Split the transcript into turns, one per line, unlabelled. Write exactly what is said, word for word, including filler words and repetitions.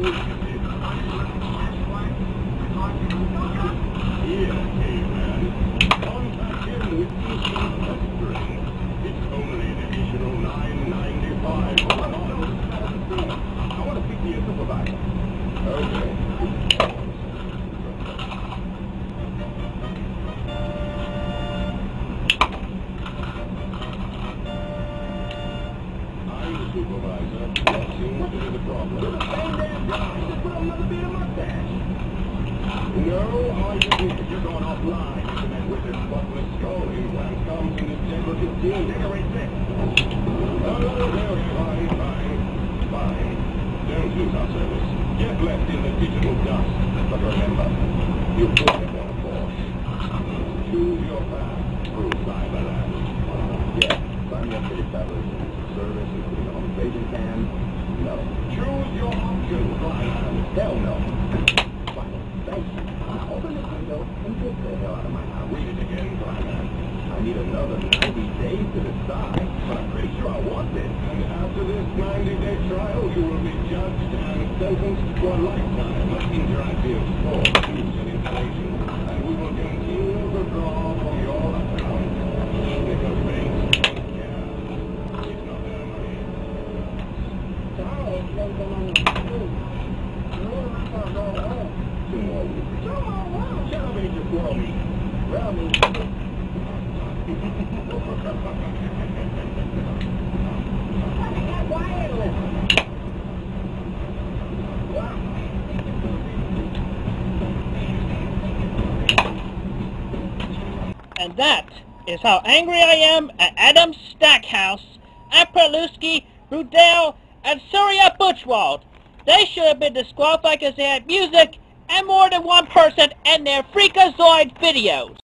No, all you do is you're going offline. It's an witness spotless scrolling. When comes in December fifteenth, decorate six. Oh, okay, okay, fine, fine, fine. Don't lose our service. Get left in the digital dust. But remember, you put it on a Porsche. Choose your path through Cyberland. Yeah, sign me up for your travelers. Service, including a home staging can. No. Choose your option, Cyberland. Hell no. Thank you. Now open this window and get the hell out of my house. Read it again, Brian. I need another ninety days to decide, but I'm pretty sure I want it. And after this ninety-day trial, you will be judged and sentenced to a lifetime of interactive sports and inflation. And we will continue to draw from your account. Because things, yeah, it's not their money.
Charles lives along the street. No, I'm not going home.
Two more weeks.
Two more what?
Shut up and eat your squirrel meat.
Well, me. That wireless.
And that is how angry I am at Adam Stackhouse, Apperluski, Rudell, and Surya Butchwald. They should have been disqualified because they had music and more than one person in their Freakazoid videos.